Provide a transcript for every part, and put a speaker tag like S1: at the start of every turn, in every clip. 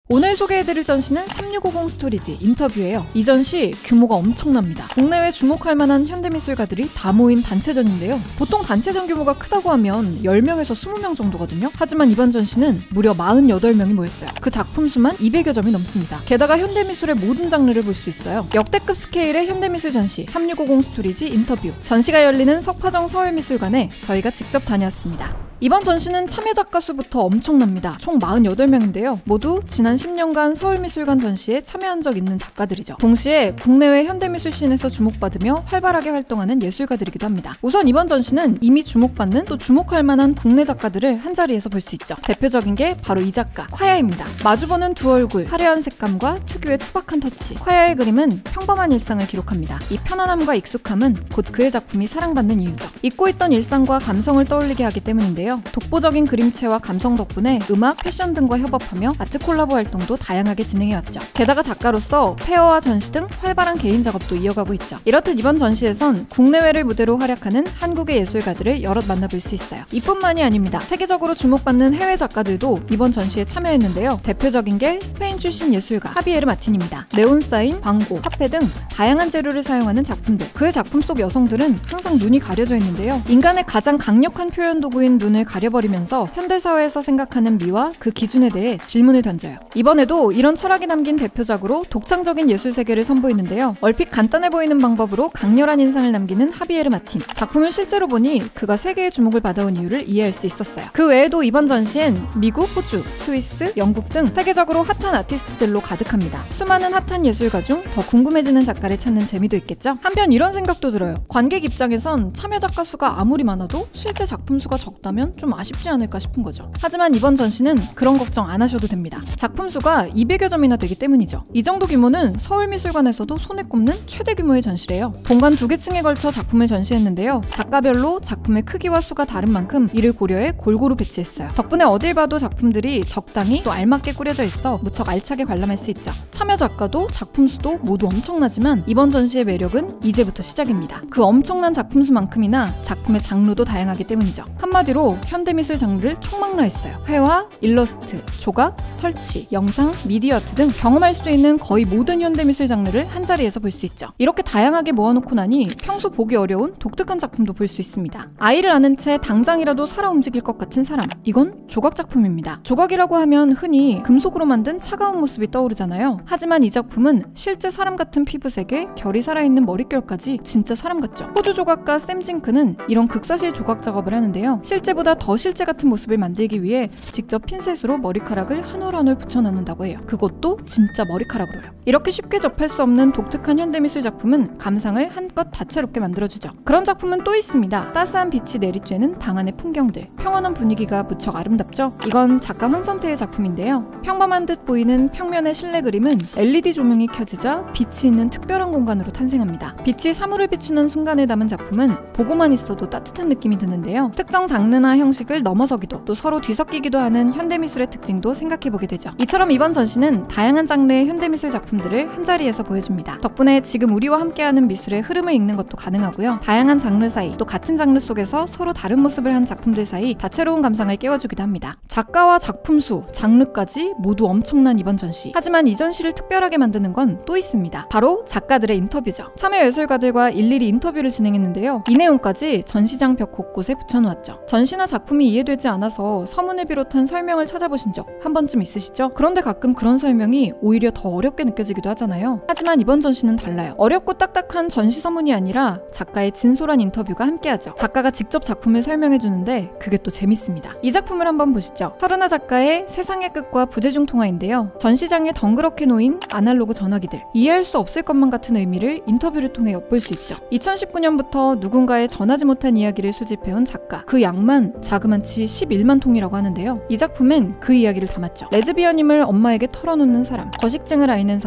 S1: 오늘 소개해드릴 전시는 3650 스토리지 인터뷰예요. 이 전시 규모가 엄청납니다. 국내외 주목할 만한 현대미술가들이 다 모인 단체전인데요. 보통 단체전 규모가 크다고 하면 10명에서 20명 정도거든요. 하지만 이번 전시는 무려 48명이 모였어요. 그 작품 수만 200여 점이 넘습니다. 게다가 현대미술의 모든 장르를 볼 수 있어요. 역대급 스케일의 현대미술 전시 3650 스토리지 인터뷰. 전시가 열리는 석화정 서울미술관에 저희가 직접 다녀왔습니다. 이번 전시는 참여 작가 수부터 엄청납니다. 총 48명인데요. 모두 지난 10년간 서울미술관 전시에 참여한 적 있는 작가들이죠. 동시에 국내외 현대미술 씬에서 주목받으며 활발하게 활동하는 예술가들이기도 합니다. 우선 이번 전시는 이미 주목받는 또 주목할 만한 국내 작가들을 한자리에서 볼 수 있죠. 대표적인 게 바로 이 작가, 콰야입니다. 마주보는 두 얼굴, 화려한 색감과 특유의 투박한 터치. 콰야의 그림은 평범한 일상을 기록합니다. 이 편안함과 익숙함은 곧 그의 작품이 사랑받는 이유죠. 잊고 있던 일상과 감성을 떠올리게 하기 때문인데요. 독보적인 그림체와 감성 덕분에 음악, 패션 등과 협업하며 아트 콜라보 활동도 다양하게 진행해왔죠. 게다가 작가로서 페어와 전시 등 활발한 개인 작업도 이어가고 있죠. 이렇듯 이번 전시에선 국내외를 무대로 활약하는 한국의 예술가들을 여럿 만나볼 수 있어요. 이뿐만이 아닙니다. 세계적으로 주목받는 해외 작가들도 이번 전시에 참여했는데요. 대표적인 게 스페인 출신 예술가 하비에르 마틴입니다. 네온사인, 광고, 화폐 등 다양한 재료를 사용하는 작품들. 그의 작품 속 여성들은 항상 눈이 가려져 있는데요. 인간의 가장 강력한 표현 도구인 눈을 가려버리면서 현대사회에서 생각하는 미와 그 기준에 대해 질문을 던져요. 이번에도 이런 철학이 담긴 대표작으로 독창적인 예술 세계를 선보이는데요. 얼핏 간단해 보이는 방법으로 강렬한 인상을 남기는 하비에르 마틴. 작품을 실제로 보니 그가 세계의 주목을 받아온 이유를 이해할 수 있었어요. 그 외에도 이번 전시엔 미국, 호주, 스위스, 영국 등 세계적으로 핫한 아티스트들로 가득합니다. 수많은 핫한 예술가 중 더 궁금해지는 작가를 찾는 재미도 있겠죠? 한편 이런 생각도 들어요. 관객 입장에선 참여 작가 수가 아무리 많아도 실제 작품 수가 적다면 좀 아쉽지 않을까 싶은 거죠. 하지만 이번 전시는 그런 걱정 안 하셔도 됩니다. 작품 수가 200여 점이나 되기 때문이죠. 이 정도 규모는 서울미술관에서도 손에 꼽는 최대 규모의 전시래요. 본관 2개 층에 걸쳐 작품을 전시했는데요. 작가별로 작품의 크기와 수가 다른 만큼 이를 고려해 골고루 배치했어요. 덕분에 어딜 봐도 작품들이 적당히 또 알맞게 꾸려져 있어 무척 알차게 관람할 수 있죠. 참여 작가도 작품 수도 모두 엄청나지만 이번 전시의 매력은 이제부터 시작입니다. 그 엄청난 작품 수만큼이나 작품의 장르도 다양하기 때문이죠. 한마디로 현대미술 장르를 총망라했어요. 회화, 일러스트, 조각, 설치, 영상, 미디어 아트 등 경험할 수 있는 거의 모든 현대미술 장르를 한자리에서 볼 수 있죠. 이렇게 다양하게 모아놓고 나니 평소 보기 어려운 독특한 작품도 볼 수 있습니다. 아이를 아는 채 당장이라도 살아 움직일 것 같은 사람. 이건 조각 작품입니다. 조각이라고 하면 흔히 금속으로 만든 차가운 모습이 떠오르잖아요. 하지만 이 작품은 실제 사람 같은 피부색에 결이 살아있는 머릿결까지 진짜 사람 같죠. 호주 조각가 샘 징크는 이런 극사실 조각 작업을 하는데요. 실제보다 더 실제 같은 모습을 만들기 위해 직접 핀셋으로 머리카락을 한 올 한 올 붙여넣는다고 해요. 그것도 진짜 머리카락으로요. 이렇게 쉽게 접할 수 없는 독특한 현대미술 작품은 감상을 한껏 다채롭게 만들어주죠. 그런 작품은 또 있습니다. 따스한 빛이 내리쬐는 방 안의 풍경들. 평온한 분위기가 무척 아름답죠? 이건 작가 황선태의 작품인데요. 평범한 듯 보이는 평면의 실내 그림은 LED 조명이 켜지자 빛이 있는 특별한 공간으로 탄생합니다. 빛이 사물을 비추는 순간을 담은 작품은 보고만 있어도 따뜻한 느낌이 드는데요. 특정 장르나 형식을 넘어서기도 또 서로 뒤섞이기도 하는 현대미술의 특징도 생각해보게 되죠. 이처럼 이번 전시는 다양한 장르의 현대미술 작품들을 한자리에서 보여줍니다. 덕분에 지금 우리와 함께하는 미술의 흐름을 읽는 것도 가능하고요. 다양한 장르 사이 또 같은 장르 속에서 서로 다른 모습을 한 작품들 사이 다채로운 감상을 깨워주기도 합니다. 작가와 작품 수, 장르까지 모두 엄청난 이번 전시. 하지만 이 전시를 특별하게 만드는 건 또 있습니다. 바로 작가들의 인터뷰죠. 참여 예술가들과 일일이 인터뷰를 진행했는데요. 이 내용까지 전시장 벽 곳곳에 붙여놓았죠. 전시나 작품이 이해되지 않아서 서문을 비롯한 설명을 찾아보신 적 한 번쯤 있으시죠? 그런데 가끔 그런 설명이 오히려 더 어렵게 느껴지기도 하잖아요. 하지만 이번 전시는 달라요. 어렵고 딱딱한 전시 서문이 아니라 작가의 진솔한 인터뷰가 함께하죠. 작가가 직접 작품을 설명해주는데 그게 또 재밌습니다. 이 작품을 한번 보시죠. 서른아 작가의 세상의 끝과 부재중 통화인데요. 전시장에 덩그렇게 놓인 아날로그 전화기들. 이해할 수 없을 것만 같은 의미를 인터뷰를 통해 엿볼 수 있죠. 2019년부터 누군가의 전하지 못한 이야기를 수집해온 작가. 그 양만 자그만치 11만 통이라고 하는데요. 이 작품엔 그 이야기를 담았죠. 레즈비언임을 엄마에게 털어놓는 사람, 거식증을 앓는 사람,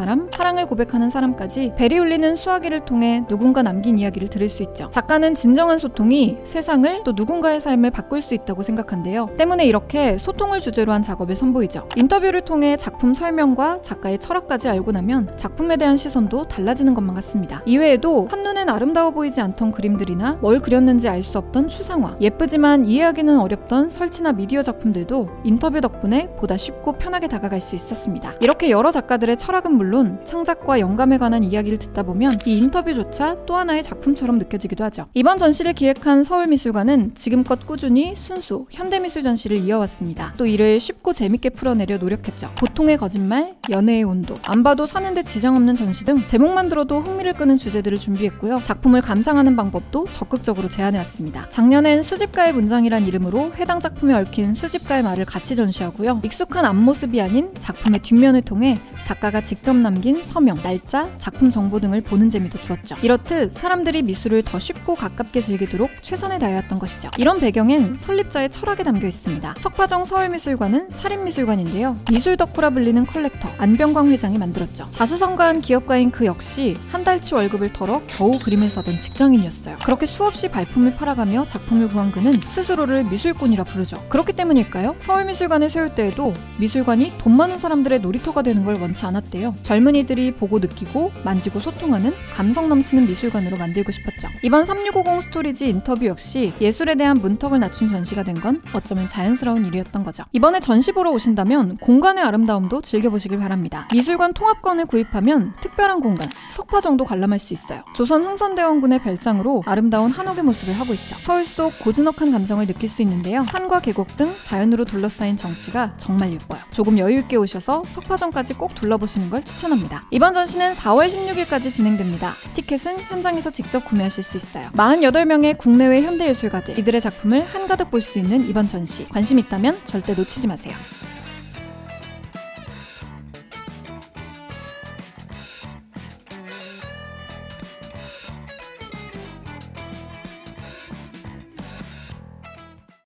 S1: 사람, 사랑을 고백하는 사람까지 벨이 울리는 수화기를 통해 누군가 남긴 이야기를 들을 수 있죠. 작가는 진정한 소통이 세상을 또 누군가의 삶을 바꿀 수 있다고 생각한대요. 때문에 이렇게 소통을 주제로 한 작업을 선보이죠. 인터뷰를 통해 작품 설명과 작가의 철학까지 알고 나면 작품에 대한 시선도 달라지는 것만 같습니다. 이외에도 한눈엔 아름다워 보이지 않던 그림들이나 뭘 그렸는지 알 수 없던 추상화, 예쁘지만 이해하기는 어렵던 설치나 미디어 작품들도 인터뷰 덕분에 보다 쉽고 편하게 다가갈 수 있었습니다. 이렇게 여러 작가들의 철학은 물론 창작과 영감에 관한 이야기를 듣다 보면 이 인터뷰조차 또 하나의 작품처럼 느껴지기도 하죠. 이번 전시를 기획한 서울미술관은 지금껏 꾸준히 순수 현대미술 전시를 이어왔습니다. 또 이를 쉽고 재밌게 풀어내려 노력했죠. 보통의 거짓말, 연애의 온도, 안 봐도 사는데 지장 없는 전시 등 제목만 들어도 흥미를 끄는 주제들을 준비했고요. 작품을 감상하는 방법도 적극적으로 제안해왔습니다. 작년엔 수집가의 문장이란 이름으로 해당 작품에 얽힌 수집가의 말을 같이 전시하고요. 익숙한 앞모습이 아닌 작품의 뒷면을 통해 작가가 직접 남긴 서명, 날짜, 작품 정보 등을 보는 재미도 주었죠. 이렇듯 사람들이 미술을 더 쉽고 가깝게 즐기도록 최선을 다해왔던 것이죠. 이런 배경엔 설립자의 철학이 담겨 있습니다. 석파정 서울미술관은 살인미술관인데요. 미술 덕후라 불리는 컬렉터 안병광 회장이 만들었죠. 자수성가한 기업가인 그 역시 한 달치 월급을 털어 겨우 그림을 사던 직장인이었어요. 그렇게 수없이 발품을 팔아가며 작품을 구한 그는 스스로를 미술꾼이라 부르죠. 그렇기 때문일까요? 서울미술관을 세울 때에도 미술관이 돈 많은 사람들의 놀이터가 되는 걸 원치 않았대요. 젊은이들이 보고 느끼고 만지고 소통하는 감성 넘치는 미술관으로 만들고 싶었죠. 이번 3650 스토리지 인터뷰 역시 예술에 대한 문턱을 낮춘 전시가 된 건 어쩌면 자연스러운 일이었던 거죠. 이번에 전시 보러 오신다면 공간의 아름다움도 즐겨보시길 바랍니다. 미술관 통합권을 구입하면 특별한 공간, 석파 정도 관람할 수 있어요. 조선 흥선대원군의 별장으로 아름다운 한옥의 모습을 하고 있죠. 서울 속 고즈넉한 감성을 느낄 수 있는데요. 산과 계곡 등 자연으로 둘러싸인 정취가 정말 예뻐요. 조금 여유있게 오셔서 석파정까지 꼭 둘러보시는 걸 추천합니다. 이번 전시는 4월 16일까지 진행됩니다. 티켓은 현장에서 직접 구매하실 수 있어요. 48명의 국내외 현대예술가들, 이들의 작품을 한가득 볼 수 있는 이번 전시, 관심 있다면 절대 놓치지 마세요.